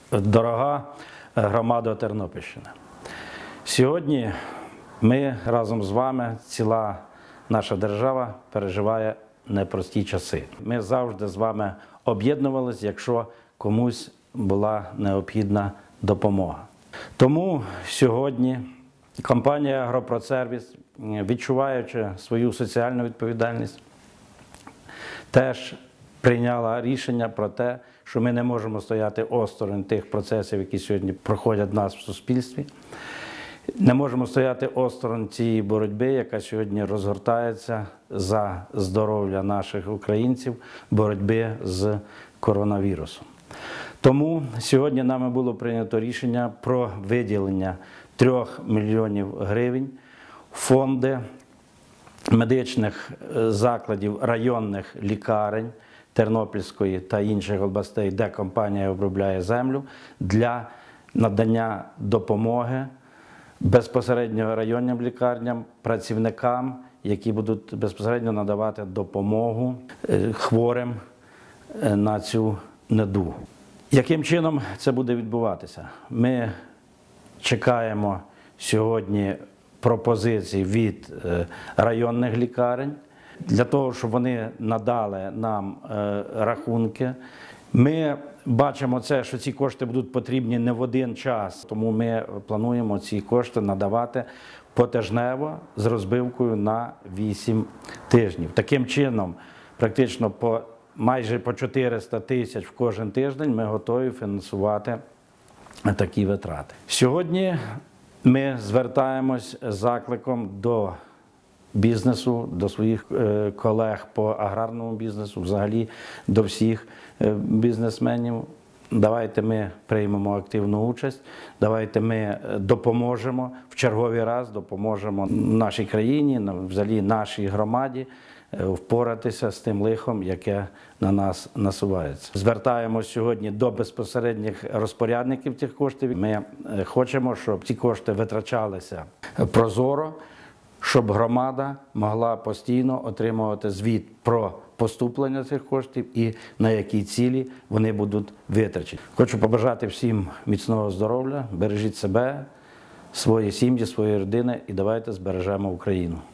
Дорога громада Тернопільщини, сьогодні ми разом з вами, ціла наша держава, переживає непрості часи. Ми завжди з вами об'єднувалися, якщо комусь була необхідна допомога. Тому сьогодні компанія «Агропродсервіс», відчуваючи свою соціальну відповідальність, теж прийняла рішення про те, що ми не можемо стояти осторонь тих процесів, які сьогодні проходять в нас в суспільстві. Не можемо стояти осторонь цієї боротьби, яка сьогодні розгортається за здоров'я наших українців, боротьби з коронавірусом. Тому сьогодні нами було прийнято рішення про виділення 3 мільйонів гривень в фонди медичних закладів районних лікарень Тернопільської та інших областей, де компанія обробляє землю, для надання допомоги безпосередньо районним лікарням, працівникам, які будуть безпосередньо надавати допомогу хворим на цю недугу. Яким чином це буде відбуватися? Ми чекаємо сьогодні пропозицій від районних лікарень, для того, щоб вони надали нам рахунки. Ми бачимо це, що ці кошти будуть потрібні не в один час, тому ми плануємо ці кошти надавати потижнево з розбивкою на 8 тижнів. Таким чином, практично майже по 400 тисяч в кожен тиждень ми готові фінансувати такі витрати. Сьогодні ми звертаємось з закликом до бізнесу, до своїх колег по аграрному бізнесу, взагалі до всіх бізнесменів. Давайте ми приймемо активну участь, давайте ми допоможемо в черговий раз, допоможемо нашій країні, взагалі нашій громаді впоратися з тим лихом, яке на нас насувається. Звертаємось сьогодні до безпосередніх розпорядників цих коштів. Ми хочемо, щоб ці кошти витрачалися прозоро, щоб громада могла постійно отримувати звіт про поступлення цих коштів і на які цілі вони будуть витрачені. Хочу побажати всім міцного здоров'я, бережіть себе, свої сім'ї, свої родини і давайте збережемо Україну.